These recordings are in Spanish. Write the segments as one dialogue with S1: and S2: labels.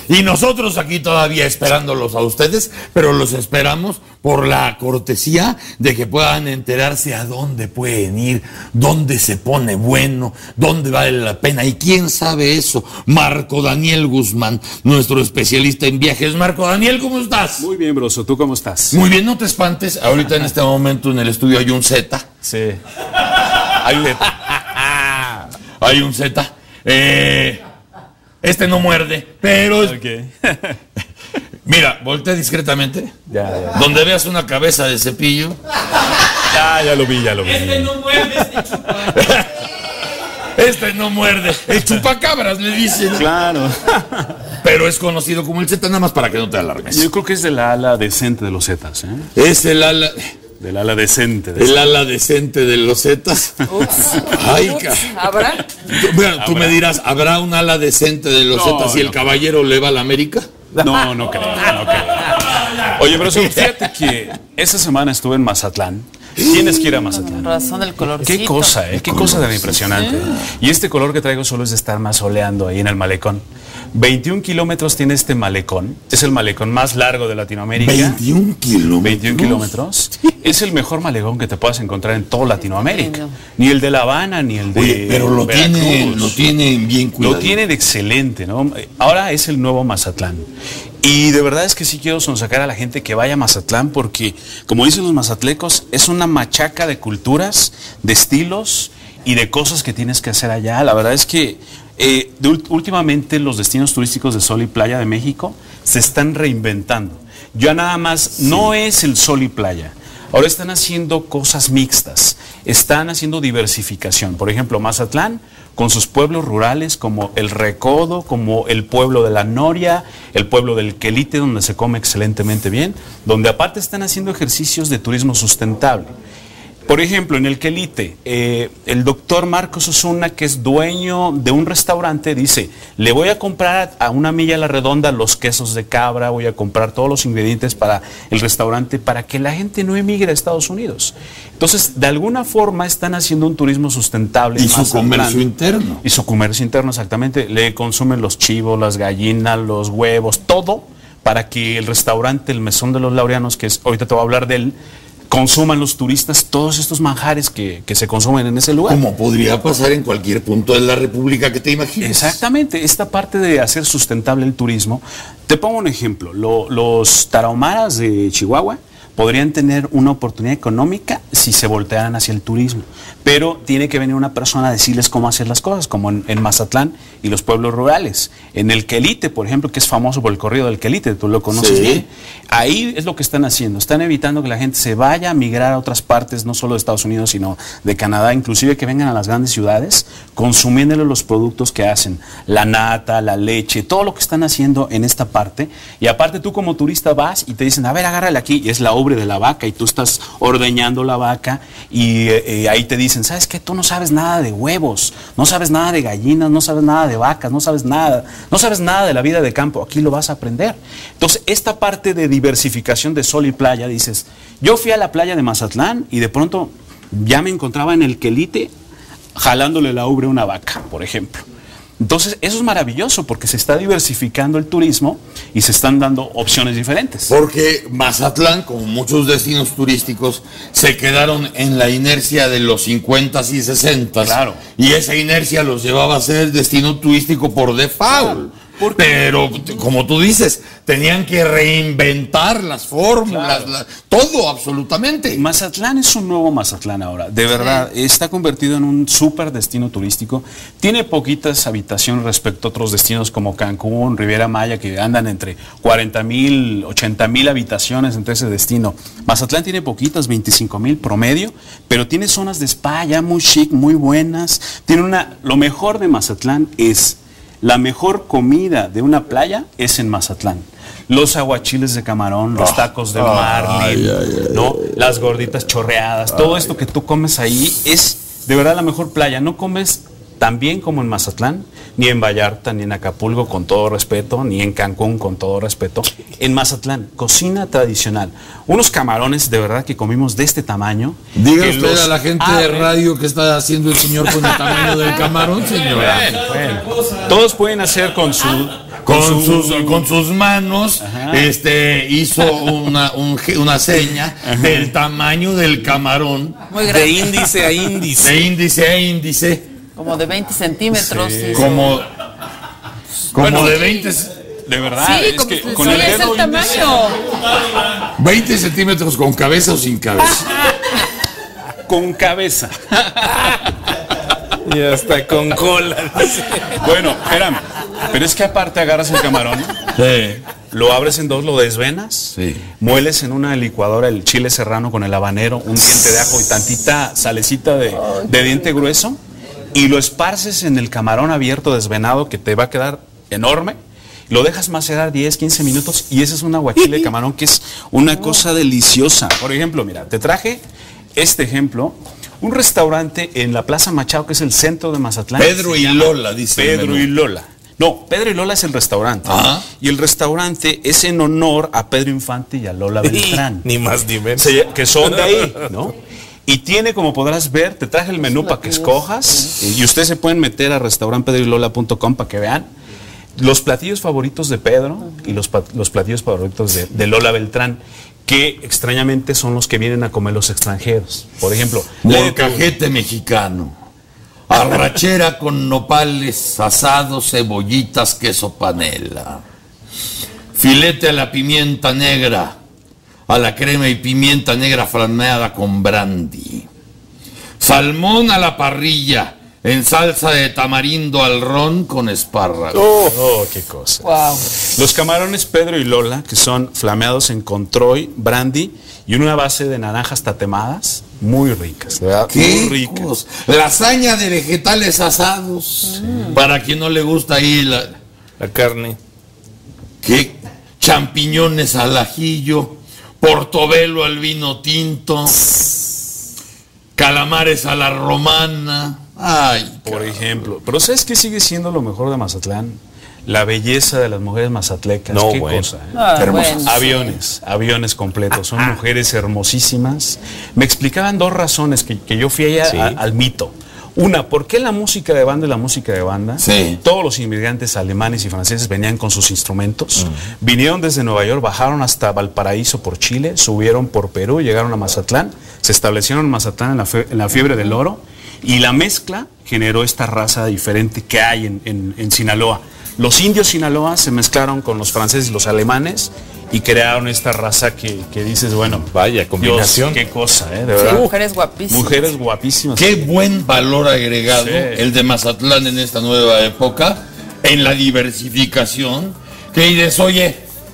S1: Y nosotros aquí todavía esperándolos a ustedes, pero los esperamos por la cortesía de que puedan enterarse a dónde pueden ir, dónde se pone bueno, dónde vale la pena. ¿Y quién sabe eso? Marco Daniel Guzmán, nuestro especialista en viajes. Marco Daniel, ¿cómo estás?
S2: Muy bien, Broso. ¿Tú cómo estás?
S1: Muy bien, no te espantes. Ahorita en este momento en el estudio hay un Z.
S2: Sí. Hay un Z.
S1: Hay un Z. Este no muerde, pero...
S2: Okay.
S1: Mira, voltea discretamente.
S2: Ya.
S1: Donde veas una cabeza de cepillo.
S2: Ya lo vi.
S3: Este no muerde, este chupa.
S1: Este no muerde. El chupacabras, le dicen.
S2: Claro.
S1: Pero es conocido como el Z, nada más para que no te alarmes.
S2: Yo creo que es del ala decente de los Zetas, ¿eh?
S1: Es el ala...
S2: Del ala decente.
S1: El ala decente de los Zetas. Ay,
S3: ¿Habrá?
S1: Bueno, tú me dirás, ¿habrá un ala decente de los Zetas si el caballero le va a la América?
S2: No creo. Oye, Broso, fíjate que esta semana estuve en Mazatlán. Tienes que ir a Mazatlán.
S3: Razón del colorcito.
S2: Qué cosa, ¿eh? Qué cosa tan impresionante. Y este color que traigo solo es de estar más soleando ahí en el malecón. 21 kilómetros tiene este malecón. Es el malecón más largo de Latinoamérica.
S1: 21 kilómetros.
S2: 21 kilómetros. Es el mejor malecón que te puedas encontrar en toda Latinoamérica. Ni el de La Habana, ni el de
S1: Oye, pero lo tienen bien cuidado.
S2: Lo tienen excelente, ¿no? Ahora es el nuevo Mazatlán. Y de verdad es que sí quiero sonsacar a la gente que vaya a Mazatlán porque, como dicen los mazatlecos, es una machaca de culturas, de estilos y de cosas que tienes que hacer allá. La verdad es que últimamente los destinos turísticos de sol y playa de México se están reinventando. Ya nada más no es el sol y playa. Ahora están haciendo cosas mixtas, están haciendo diversificación. Por ejemplo, Mazatlán, con sus pueblos rurales como El Recodo, como el pueblo de La Noria, el pueblo del Quelite, donde se come excelentemente bien, donde aparte están haciendo ejercicios de turismo sustentable. Por ejemplo, en el Quelite, el doctor Marcos Osuna, que es dueño de un restaurante, dice, le voy a comprar a una milla a la redonda los quesos de cabra, voy a comprar todos los ingredientes para el restaurante para que la gente no emigre a Estados Unidos. Entonces, de alguna forma están haciendo un turismo sustentable.
S1: Y su comercio interno.
S2: Y su comercio interno, exactamente. Le consumen los chivos, las gallinas, los huevos, todo para que el restaurante, el Mesón de los Laureanos, que es, ahorita te voy a hablar de él, consuman los turistas todos estos manjares que se consumen en ese lugar.
S1: Como podría pasar en cualquier punto de la República que te imagines.
S2: Exactamente, esta parte de hacer sustentable el turismo. Te pongo un ejemplo, los tarahumaras de Chihuahua podrían tener una oportunidad económica si se voltearan hacia el turismo, pero tiene que venir una persona a decirles cómo hacer las cosas, como en Mazatlán y los pueblos rurales. En el Quelite, por ejemplo, que es famoso por el corrido del Quelite, tú lo conoces bien, ahí es lo que están haciendo, están evitando que la gente se vaya a migrar a otras partes, no solo de Estados Unidos, sino de Canadá, inclusive que vengan a las grandes ciudades, consumiéndole los productos que hacen, la nata, la leche, todo lo que están haciendo en esta parte, y aparte tú como turista vas y te dicen, a ver, agárrale aquí, y es la ubre de la vaca, y tú estás ordeñando la vaca, y ahí te dicen, ¿sabes qué? Tú no sabes nada de huevos, no sabes nada de gallinas, no sabes nada de vacas, no sabes nada de la vida de campo, aquí lo vas a aprender. Entonces, esta parte de diversificación de sol y playa, dices, yo fui a la playa de Mazatlán y de pronto ya me encontraba en el Quelite jalándole la ubre a una vaca, por ejemplo. Entonces, eso es maravilloso porque se está diversificando el turismo y se están dando opciones diferentes.
S1: Porque Mazatlán, como muchos destinos turísticos, se quedaron en la inercia de los 50s y 60s.
S2: Claro.
S1: Y esa inercia los llevaba a ser destino turístico por default. Pero, como tú dices, tenían que reinventar las fórmulas, todo absolutamente.
S2: Mazatlán es un nuevo Mazatlán ahora, de verdad, está convertido en un súper destino turístico. Tiene poquitas habitaciones respecto a otros destinos como Cancún, Riviera Maya, que andan entre 40,000, 80,000 habitaciones entre ese destino. Mazatlán tiene poquitas, 25,000 promedio, pero tiene zonas de spa ya muy chic, muy buenas. Lo mejor de Mazatlán es... La mejor comida de una playa es en Mazatlán. Los aguachiles de camarón, los tacos de marlin, ¿no? Las gorditas chorreadas, todo esto que tú comes ahí es de verdad la mejor playa. No comes tan bien como en Mazatlán, ni en Vallarta, ni en Acapulco, con todo respeto, ni en Cancún, con todo respeto. En Mazatlán, cocina tradicional. Unos camarones de verdad que comimos de este tamaño.
S1: Diga usted a la gente de radio qué está haciendo el señor con el tamaño del camarón, señora.
S2: Bueno. Todos pueden hacer con
S1: con sus manos, hizo una seña del tamaño del camarón.
S3: Muy grande.
S4: De índice a índice.
S1: De índice a índice.
S3: Como de 20 centímetros.
S4: Sí.
S3: Sí.
S1: Como
S2: Bueno,
S1: de 20,
S2: De verdad,
S3: Sí,
S2: es
S3: como
S2: que
S3: que
S2: con
S3: sí,
S2: el
S3: es
S2: dedo
S3: el
S2: índice-
S3: tamaño.
S1: 20 centímetros con cabeza o sin cabeza.
S2: con cabeza.
S4: Y hasta con cola.
S2: Bueno, espérame. Pero es que aparte agarras el camarón, lo abres en dos, lo desvenas,
S1: Sí.
S2: mueles en una licuadora el chile serrano con el habanero, un diente de ajo y tantita salecita de diente grueso, y lo esparces en el camarón abierto desvenado que te va a quedar enorme. Lo dejas macerar 10, 15 minutos y ese es un aguachile de camarón que es una cosa deliciosa. Por ejemplo, mira, te traje este ejemplo. Un restaurante en la Plaza Machado, que es el centro de Mazatlán.
S1: Pedro
S2: se
S1: y
S2: llama
S1: Lola, dice el
S2: Pedro
S1: menú.
S2: y Lola. No, Pedro y Lola es el restaurante.
S1: Ajá.
S2: Y el restaurante es en honor a Pedro Infante y a Lola Beltrán.
S4: Ni más ni menos.
S2: Que son de ahí, ¿no? Y tiene, como podrás ver, te traje el menú para que escojas. Y ustedes se pueden meter a restaurantpedroylola.com para que vean los platillos favoritos de Pedro y los platillos favoritos de Lola Beltrán, que extrañamente son los que vienen a comer los extranjeros. Por ejemplo,
S1: Molcajete mexicano. Arrachera con nopales asados, cebollitas, queso panela. Filete a la pimienta negra, a la crema y pimienta negra flameada con brandy. Salmón a la parrilla, en salsa de tamarindo al ron con espárragos.
S2: oh, qué cosa.
S3: Wow.
S2: Los camarones Pedro y Lola, que son flameados en controy, brandy y una base de naranjas tatemadas, muy ricas, de verdad, muy
S1: ¡Qué
S2: ricas.
S1: cosa! Lasaña de vegetales asados. Para quien no le gusta ahí
S4: La carne.
S1: ¿qué? Champiñones al ajillo, portobelo al vino tinto, calamares a la romana. Ay,
S2: Por ejemplo, pero ¿sabes qué sigue siendo lo mejor de Mazatlán? La belleza de las mujeres mazatlecas.
S4: No,
S2: qué
S4: bueno.
S2: cosa, ¿eh?
S3: Ah,
S1: Hermosas.
S3: bueno.
S2: Aviones completos, son mujeres hermosísimas. Me explicaban dos razones que yo fui allá
S4: Sí.
S2: al mito. Una, ¿por qué la música de banda es la música de banda?
S1: Sí.
S2: Todos los inmigrantes alemanes y franceses venían con sus instrumentos, vinieron desde Nueva York, bajaron hasta Valparaíso por Chile, subieron por Perú, llegaron a Mazatlán, se establecieron en Mazatlán en la fiebre del oro, y la mezcla generó esta raza diferente que hay en Sinaloa. Los indios Sinaloa se mezclaron con los franceses y los alemanes y crearon esta raza que dices, bueno,
S4: Vaya, combinación.
S2: Dios, qué cosa, de
S3: Sí,
S2: verdad.
S3: mujeres guapísimas.
S2: Mujeres guapísimas.
S1: qué buen valor agregado
S2: Sí.
S1: el de Mazatlán en esta nueva época, en la diversificación, que dices, oye,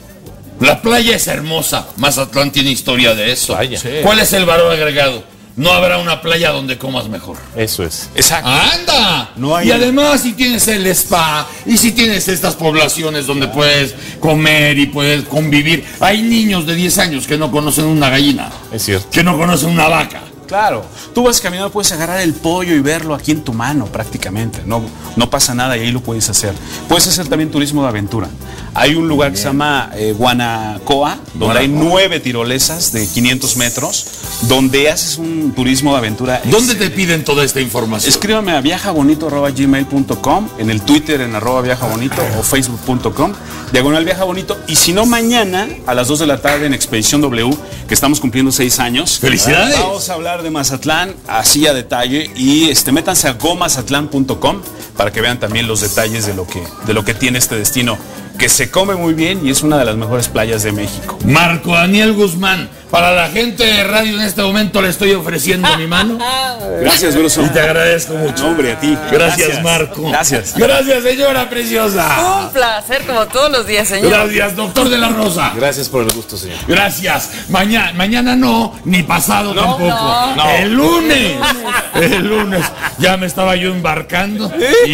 S1: la playa es hermosa, Mazatlán tiene historia de eso.
S4: Vaya.
S2: Sí.
S1: ¿Cuál es el valor agregado? No habrá una playa donde comas mejor.
S4: Eso es.
S2: Exacto.
S1: ¡Anda!
S2: No hay-
S1: Y además si tienes el spa, y si tienes estas poblaciones donde puedes comer y puedes convivir. Hay niños de 10 años que no conocen una gallina,
S4: Es cierto.
S1: que no conocen una vaca.
S2: Claro, tú vas caminando, puedes agarrar el pollo y verlo aquí en tu mano prácticamente, no pasa nada y ahí lo puedes hacer. Puedes hacer también turismo de aventura. Hay un lugar que se llama Guanacoa, donde hay 9 tirolesas de 500 metros, donde haces un turismo de aventura.
S1: ¿Dónde te piden toda esta información?
S2: Escríbame a viajabonito@gmail.com, en el Twitter en @viajabonito o facebook.com, /viajabonito. Y si no, mañana a las 2 de la tarde en Expedición W, que estamos cumpliendo 6 años.
S1: ¡Felicidades!
S2: Vamos a hablar de Mazatlán así a detalle y métanse a gomazatlán.com para que vean también los detalles de lo que tiene este destino, que se come muy bien y es una de las mejores playas de México.
S1: Marco Daniel Guzmán, para la gente de radio en este momento le estoy ofreciendo mi mano.
S2: Gracias, Bruso.
S1: Y te agradezco mucho.
S2: No, hombre, a ti.
S1: Gracias, Marco.
S2: Gracias.
S1: Gracias, señora preciosa.
S3: Un placer, como todos los días, señor.
S1: Gracias, doctor de la Rosa.
S4: Gracias por el gusto, señor.
S1: Gracias. Mañana no, ni pasado tampoco.
S3: no.
S1: El lunes. El lunes. Ya me estaba yo embarcando.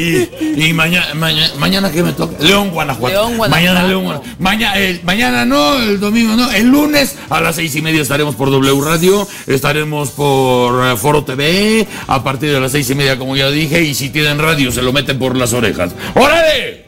S1: Y mañana ¿qué me toca? León, Guanajuato.
S3: León, Guanajuato.
S1: Mañana León, Guanajuato. Mañana no, el domingo no. El lunes a las 6:30 estaremos por W Radio. Estaremos por Foro TV. A partir de las 6:30, como ya dije. Y si tienen radio, se lo meten por las orejas. ¡Órale!